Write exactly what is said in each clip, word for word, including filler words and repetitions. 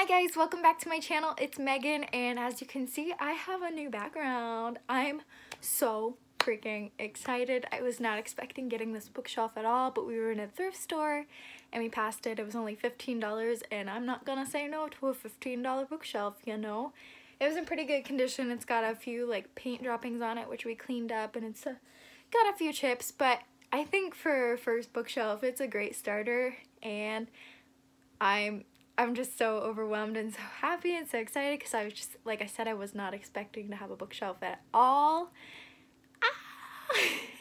Hi guys, welcome back to my channel. It's Megan, and as you can see, I have a new background. I'm so freaking excited. I was not expecting getting this bookshelf at all, but we were in a thrift store and we passed it. It was only fifteen dollars, and I'm not gonna say no to a fifteen dollar bookshelf, you know. It was in pretty good condition. It's got a few like paint droppings on it, which we cleaned up, and it's uh, got a few chips, but I think for first bookshelf, it's a great starter, and I'm I'm just so overwhelmed and so happy and so excited because I was just, like I said, I was not expecting to have a bookshelf at all. Ah!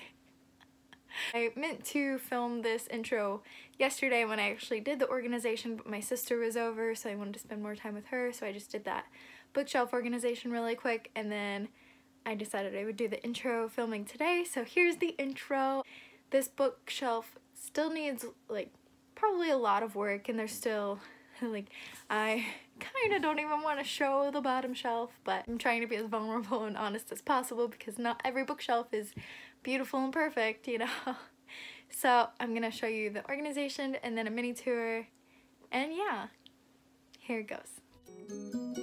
I meant to film this intro yesterday when I actually did the organization, but my sister was over, so I wanted to spend more time with her, so I just did that bookshelf organization really quick, and then I decided I would do the intro filming today. So here's the intro. This bookshelf still needs like probably a lot of work, and there's still like, I kind of don't even want to show the bottom shelf, but I'm trying to be as vulnerable and honest as possible because not every bookshelf is beautiful and perfect, you know. So I'm gonna show you the organization and then a mini tour, and yeah, here it goes.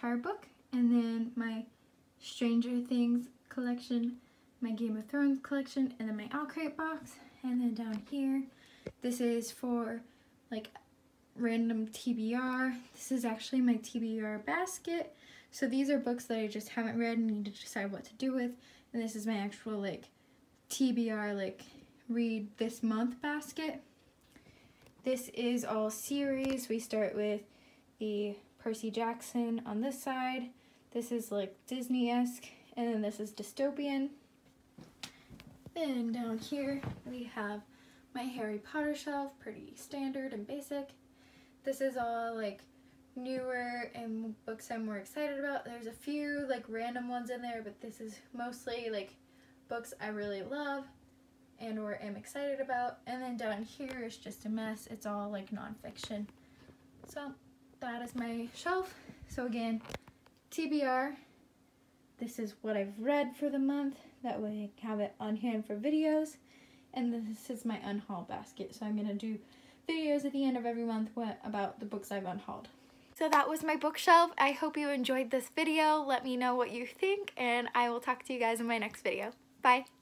Empire book, and then my Stranger Things collection, my Game of Thrones collection, and then my OwlCrate box. And then down here, this is for like random T B R. This is actually my T B R basket. So these are books that I just haven't read and need to decide what to do with. And this is my actual like T B R like read this month basket. This is all series. We start with the Percy Jackson on this side. This is like Disney-esque, and then this is dystopian. Then down here we have my Harry Potter shelf, pretty standard and basic. This is all like newer and books I'm more excited about. There's a few like random ones in there, but this is mostly like books I really love and or am excited about. And then down here is just a mess. It's all like nonfiction. So that is my shelf. So again, T B R, this is what I've read for the month. That way I have it on hand for videos. And this is my unhaul basket. So I'm gonna do videos at the end of every month about the books I've unhauled. So that was my bookshelf. I hope you enjoyed this video. Let me know what you think, and I will talk to you guys in my next video. Bye.